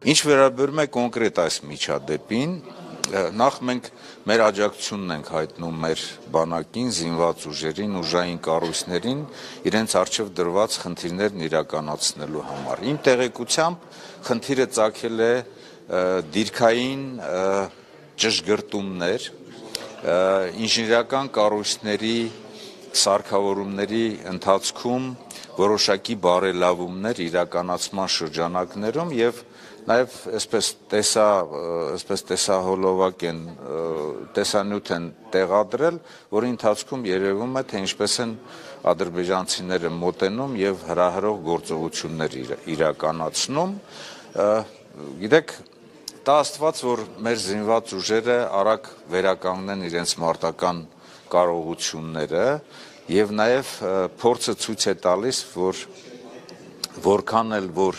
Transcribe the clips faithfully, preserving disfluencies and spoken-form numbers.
Ինչ վերաբերում է կոնկրետ այս միջադեպին, նախ մենք մեր աջակցությունն ենք հայտնում մեր բանակին, զինված ուժերին, ուժային կառույցներին իրենց առջև դրված խնդիրներն իրականացնելու համար։ Իմ տեղեկությամբ խնդիրը ծագել է դիրքային ճշգրտումներ, ինժեներական կառույցների սարքավորումների ընթացքում որոշակի բարելավումներ իրականացման շրջանակներում եւ նաեւ այսպես տեսա, այսպես տեսահոլովակ են տեսանյութ են տեղադրել, որի ընթացքում երևում է, թե ինչպես են ադրբեջանցիները մոտենում եւ հրահրող գործողություններ իրականացնում։ Գիտեք, դա Աստված, որ մեր զինված ուժերը արագ վերականգնեն իրենց մարտական կարողությունները եւ նաեւ փորձը ցույց է տալիս, որ որքան էլ որ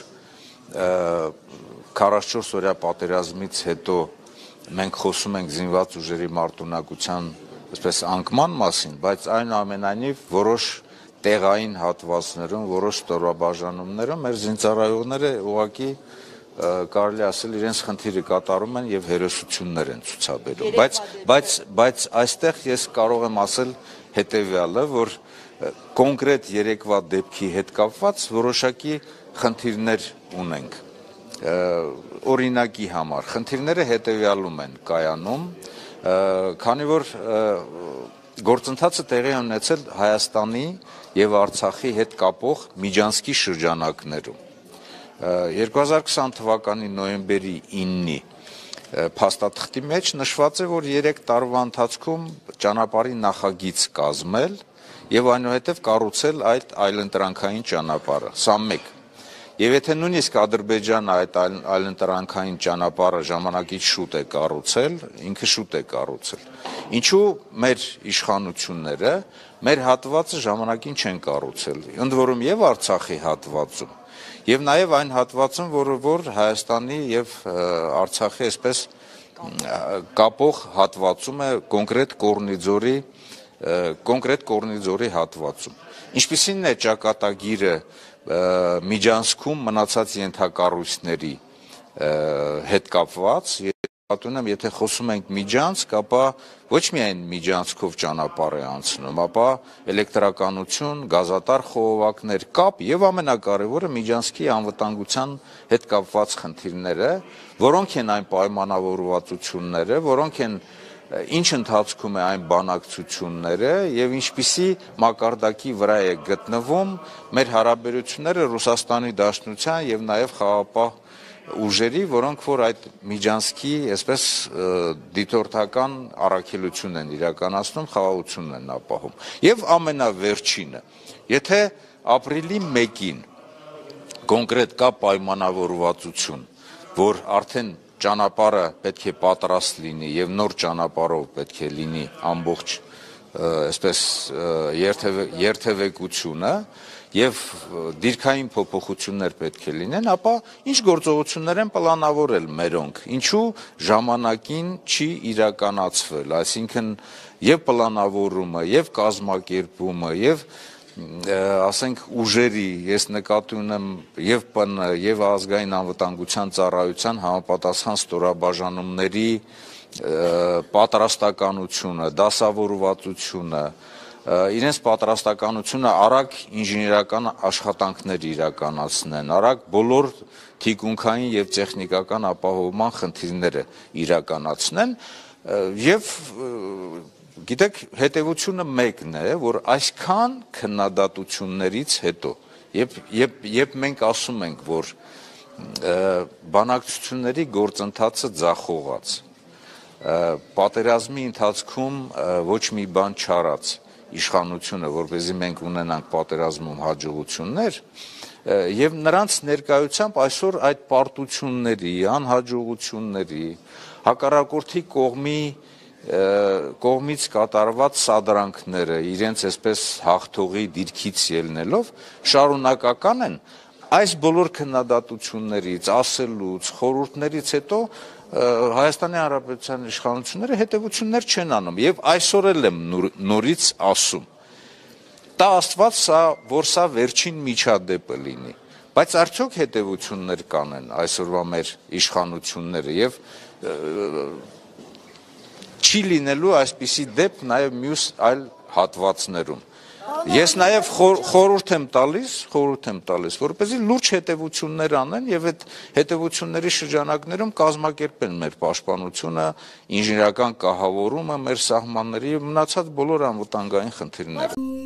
քառասունչորս օրյա պատերազմից հետո մենք խոսում ենք զինված ուժերի մարտունակության այսպես անկման մասին, բայց այնուամենայնիվ որոշ տեղային հատվածներում, որոշ ստորաբաժանումներում մեր զինծառայողները ուղղակի կարելի ասել իրենց խնդիրը կատարում են եւ հերոսություններ են ցուցաբերում, բայց բայց բայց այստեղ ես կարող եմ ասել հետեւյալը, որ կոնկրետ երեկվա դեպքի հետ կապված որոշակի խնդիրներ ունենք։ Օրինակի համար խնդիրները հետևյալում են կայանում, քանի որ գործընթացը տեղի է ունեցել Հայաստանի եւ Արցախի հետ կապող միջանցքի շրջանակներում։ երկու հազար քսան թվականի նոյեմբերի իննի փաստաթղթի մեջ նշված է, որ երեք տարվա ընթացքում ճանապարհի նախագիծ կազմել եւ այնուհետեւ կառուցել այդ այլընտրանքային ճանապարհը։ Սա մեկ։ Եվ եթե նույնիսկ Ադրբեջանը այդ այլընտրանքային ճանապարհը ժամանակից շուտ է կառուցել, ինքը շուտ է կառուցել։ Ինչու մեր իշխանությունները մեր հատվածը ժամանակին չեն կառուցել, ընդ որում եւ Արցախի հատվածում, եւ նաեւ այն հատվածում, որը որ Հայաստանի եւ Արցախի այսպես կապող հատվածում է կոնկրետ Կորնիձորի կոնկրետ Կորնիձորի հատվածում։ Ինչպիսին է ճակատագիրը միջանցքում մնացած ենթակառույցների հետ կապված, պատունեմ, եթե խոսում ենք միջանցք, ապա ոչ միայն միջանցքով ճանապարհ է անցնում, ապա էլեկտրականություն, գազատար խողովակներ, կապ եւ ամենակարևորը միջանցքի անվտանգության հետ կապված խնդիրները, որոնք են այն պայմանավորվածությունները, որոնք են ինչ ընթացքում է այն բանակցությունները եւ ինչպիսի մակարդակի վրա է գտնվում մեր հարաբերությունները Ռուսաստանի Դաշնության եւ նաեւ խաղաղապահ ուժերի, որոնք որ այդ միջանցքի այսպես դիտորդական առաքելություն են իրականացնում, խաղաղությունն են ապահովում։ Եվ ամենավերջինը, եթե ապրիլի մեկին կոնկրետ կա պայմանավորվածություն, որ արդեն ճանապարհը պետք է պատրաստ լինի եւ նոր ճանապարհով պետք է լինի ամբողջ այսպես երթևեկությունը եւ դիրքային փոփոխություններ պետք է լինեն, ապա ինչ գործողություններ են պլանավորել մերոնք, ինչու ժամանակին չի իրականացվել, այսինքն եւ պլանավորումը, եւ կազմակերպումը, եւ ասենք ուժերի, ես նկատի ունեմ եւ ՊՆ, եւ ազգային անվտանգության ծառայության համապատասխան ստորաբաժանումների պատրաստականությունը, դասավորվածությունը, իրենց պատրաստականությունը արագ ինժեներական աշխատանքներ իրականացնեն, արագ բոլոր թիկունքային եւ տեխնիկական ապահովման խնդիրները իրականացնեն եւ գիտեք, հետևությունը մեկն է, որ այսքան քննադատություններից հետո, երբ մենք ասում ենք, որ բանակցությունների գործընթացը ձախողած, պատերազմի ընթացքում ոչ մի բան չարած իշխանությունը, որպեսզի մենք ունենանք պատերազմում հաջողություններ, եւ նրանց ներկայությամբ այսօր այդ պարտությունների, անհաջողությունների, հակառակորդի կողմի կողմից կատարված սադրանքները իրենց այսպես հաղթողի դիրքից ելնելով շարունակական են, այս բոլոր քննադատություններից, ասելուց, խորհուրդներից հետո Հայաստանի Հանրապետության իշխանությունները հետևություններ չեն անում եւ այսօր էլ եմ նորից ասում. տա Աստված, որ սա վերջին միջադեպը լինի, Բայց արդյոք հետևություններ կանեն այսօրվա մեր իշխանությունները եւ չի լինելու այսպիսի դեպք նաեւ մյուս այլ հատվածներում։ Ես նաեւ խորհուրդ եմ տալիս, խորհուրդ եմ տալիս, որպեսզի լուրջ հետևություններ անեն եւ այդ հետևությունների շրջանակներում կազմակերպեն մեր պաշտպանությունը, ինժեներական կահավորումը մեր սահմանների եւ մնացած բոլոր անվտանգային խնդիրները։